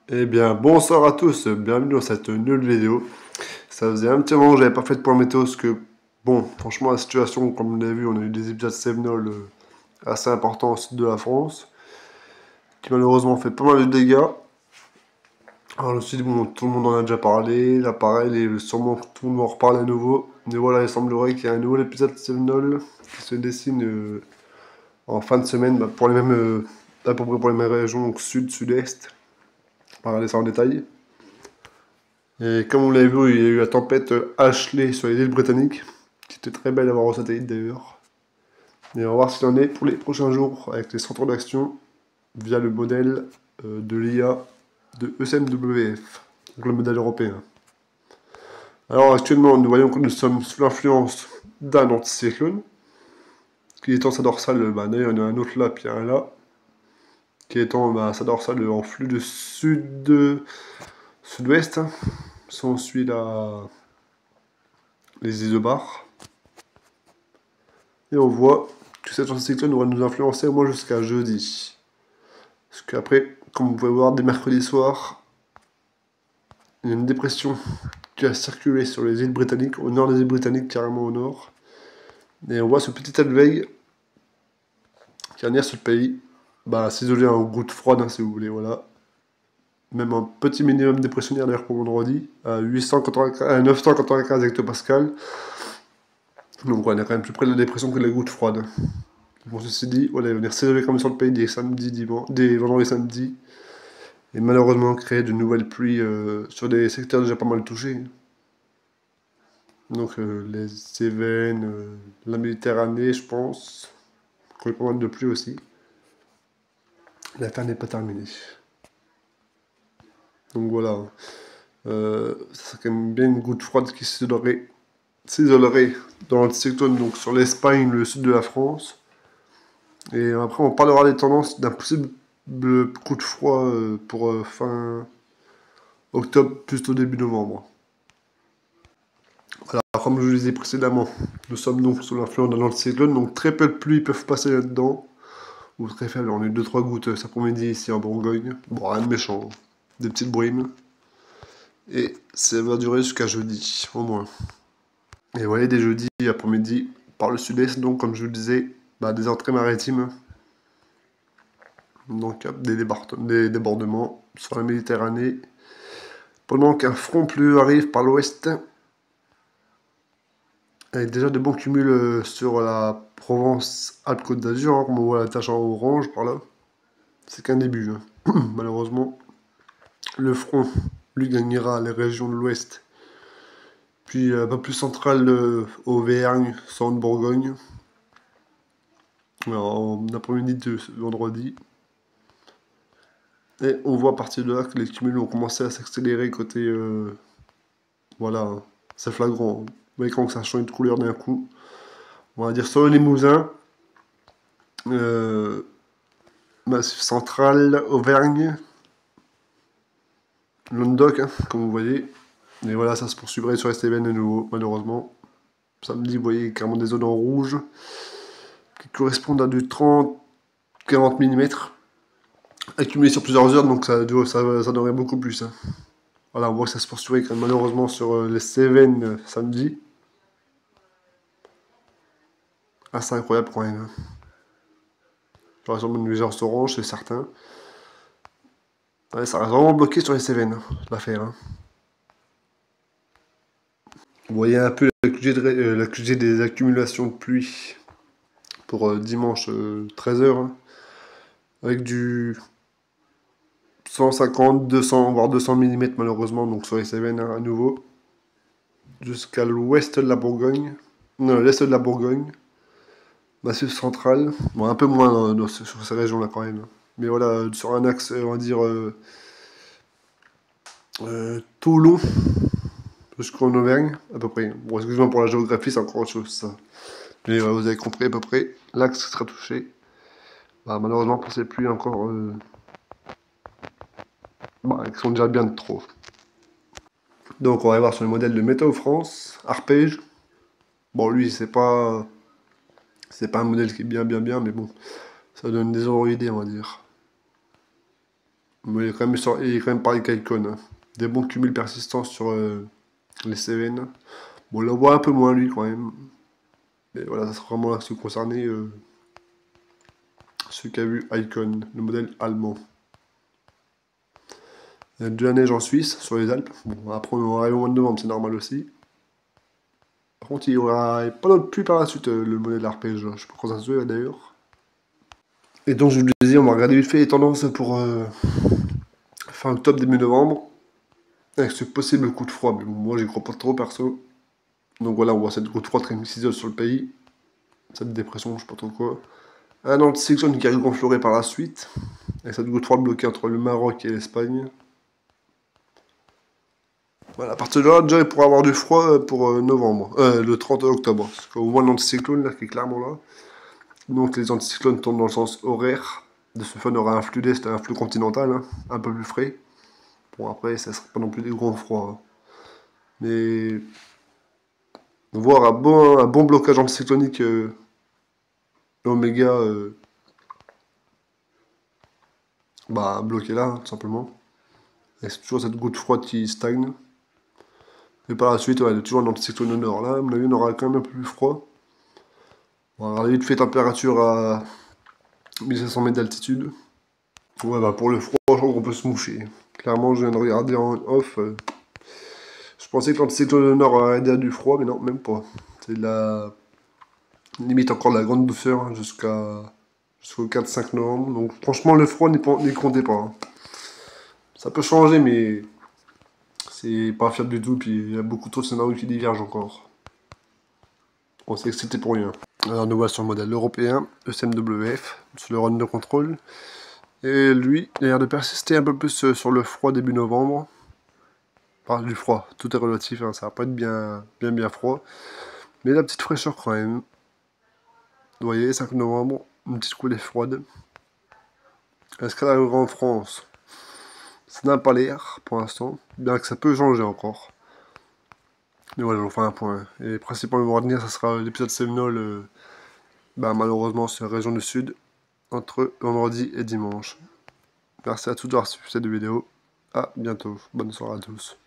Eh bien, bonsoir à tous, bienvenue dans cette nouvelle vidéo. Ça faisait un petit moment que j'avais pas fait de point météo, parce que, bon, franchement, la situation, comme vous l'avez vu, on a eu des épisodes Sevenol assez importants au sud de la France, qui malheureusement fait pas mal de dégâts. Alors, je me suis dit, bon, tout le monde en a déjà parlé, là pareil, et sûrement que tout le monde va en reparler à nouveau. Mais voilà, il semblerait qu'il y ait un nouvel épisode Sevenol qui se dessine en fin de semaine, pour les mêmes, à peu près pour les mêmes régions, donc sud, sud-est. On va regarder ça en détail. Et comme vous l'avez vu, il y a eu la tempête Ashley sur les îles britanniques, qui était très belle à voir au satellite d'ailleurs. Et on va voir ce qu'il en est pour les prochains jours avec les centres d'action via le modèle de l'IA de ECMWF, donc le modèle européen. Alors actuellement, nous voyons que nous sommes sous l'influence d'un anticyclone, qui étend sa dorsale, d'ailleurs il y en a un autre là, puis un là, qui étend sa dorsale en flux de sud-ouest. Si on suit les isobars. Et on voit que cet anticyclone va nous influencer au moins jusqu'à jeudi. Parce qu'après, comme vous pouvez voir, dès mercredi soir, il y a une dépression qui a circulé sur les îles britanniques, au nord des îles britanniques, carrément au nord. Et on voit ce petit éveil qui arrière sur le pays, s'isoler en goutte froide, hein, si vous voulez, voilà. Même un petit minimum dépressionnaire d'ailleurs pour vendredi, à 995 hectopascales. Donc on est quand même plus près de la dépression que de la goutte froide. Bon, ceci dit, voilà, il va venir s'isoler comme sur le pays des vendredis samedi, et malheureusement créer de nouvelles pluies sur des secteurs déjà pas mal touchés. Donc les Cévennes, la Méditerranée, je pense, qu'on a pas mal de pluie aussi. La fin n'est pas terminée. Donc voilà, ça serait quand même bien une goutte froide qui s'isolerait dans l'anticyclone, donc sur l'Espagne, le sud de la France. Et après, on parlera des tendances d'un possible coup de froid pour fin octobre, plutôt début novembre. Voilà, comme je vous le disais précédemment, nous sommes donc sous l'influence d'un anticyclone, donc très peu de pluie peuvent passer là-dedans, ou très faible. On a eu 2-3 gouttes cet après-midi ici en Bourgogne. Bon, rien de méchant, des petites brumes. Et ça va durer jusqu'à jeudi, au moins. Et vous voyez, dès jeudi après-midi, par le sud-est, donc comme je vous le disais, des entrées maritimes. Donc des débordements sur la Méditerranée. Pendant qu'un front pluvieux arrive par l'ouest, avec déjà de bons cumuls sur la Provence-Alpes-Côte d'Azur, hein, comme on voit la tache en orange par là. C'est qu'un début, hein. Malheureusement. Le front, lui, gagnera les régions de l'ouest. Puis un peu plus central, Auvergne, Centre-Bourgogne. En après-midi de vendredi. Et on voit à partir de là que les cumuls ont commencé à s'accélérer côté... voilà, hein. C'est flagrant. Vous voyez quand ça change de couleur d'un coup. On va dire sur le Limousin, Massif central, Auvergne, Languedoc, hein, comme vous voyez. Et voilà, ça se poursuivrait sur les Cévennes de nouveau, malheureusement. Samedi, vous voyez carrément des zones en rouge qui correspondent à du 30-40 mm accumulés sur plusieurs heures, donc ça donnerait beaucoup plus, hein. Voilà, on voit que ça se poursuivrait quand même, malheureusement sur les Cévennes samedi. Ah, c'est incroyable quand même, hein. J'aurais sûrement une légère orange, c'est certain. Ouais, ça reste vraiment bloqué sur les Cévennes, hein, l'affaire, hein. Vous voyez un peu la QG des accumulations de pluie pour dimanche 13h, hein, avec du 150, 200, voire 200 mm malheureusement, donc sur les Cévennes, hein, à nouveau, jusqu'à l'ouest de la Bourgogne, non, l'est de la Bourgogne, Massif central, bon, un peu moins sur ces régions-là quand même, hein. Mais voilà, sur un axe, on va dire, Toulon, jusqu'en Auvergne, à peu près. Bon, excusez-moi pour la géographie, c'est encore autre chose, ça. Mais vous avez compris à peu près, l'axe sera touché. Malheureusement pour ces pluies encore, qui sont déjà bien de trop. Donc on va voir sur le modèle de Météo France, Arpège. Bon, lui, c'est pas un modèle qui est bien, mais bon, ça donne des ordres d'idées, on va dire. Mais il est quand même pareil qu'Icon, hein. Des bons cumuls persistants sur les Cévennes. Bon, on le voit un peu moins lui quand même. Mais voilà, ça sera vraiment là ce concerné celui qui a vu Icon, le modèle allemand. Il y a de la neige en Suisse, sur les Alpes. Bon, après on aura au mois de novembre, c'est normal aussi. Par contre, il y aura pas d'autre pluie par la suite, le modèle arpège. Je sais pas quand ça se fait d'ailleurs. Et donc, je vous le disais, on va regarder vite fait les tendances pour fin octobre, début novembre. Avec ce possible coup de froid. Mais bon, moi, j'y crois pas trop perso. Donc voilà, on voit cette goutte froide qui s'isole sur le pays. Cette dépression, je sais pas trop quoi. Un anticyclone qui arrive gonflé par la suite. Avec cette goutte froide bloquée entre le Maroc et l'Espagne. Voilà, à partir de là, déjà, il pourra avoir du froid pour novembre. Le 30 octobre. Parce qu'on voit l'anticyclone là qui est clairement là. Donc les anticyclones tournent dans le sens horaire. De ce fait, on aura un flux d'est, un flux continental, hein, un peu plus frais. Bon, après, ça sera pas non plus des gros froids, hein. Mais voir un bon blocage anticyclonique l'oméga bloqué là, tout simplement. Et c'est toujours cette goutte froide qui stagne. Et par la suite, ouais, il y a toujours un anticyclone au nord. Là, à mon avis, on aura quand même un peu plus froid. On va regarder vite fait température à 1500 mètres d'altitude. Ouais, bah pour le froid, je crois qu'on peut se moucher. Clairement, je viens de regarder en off. Je pensais que l'anticyclone au nord aurait aidé à du froid, mais non, même pas. C'est de la limite encore de la grande douceur hein, jusqu'au 4-5 novembre. Donc franchement, le froid n'y comptez pas, hein. Ça peut changer, mais c'est pas fiable du tout. Puis il y a beaucoup trop de scénarios qui divergent encore. On sait que c'était pour rien. Alors nous voit sur le modèle européen, le CMWF, sur le run de contrôle. Et lui, il a l'air de persister un peu plus sur le froid début novembre. Enfin, du froid, tout est relatif, hein, ça va pas être bien froid. Mais la petite fraîcheur quand même. Vous voyez, 5 novembre, une petite coulée froide. Est-ce qu'elle arrivera en France? Ça n'a pas l'air pour l'instant, bien que ça peut changer encore. Mais voilà, je vous ferai un point. Et principalement à venir, ça sera l'épisode Seminole, malheureusement sur la région du Sud, entre vendredi et dimanche. Merci à tous d'avoir suivi cette vidéo. À bientôt. Bonne soirée à tous.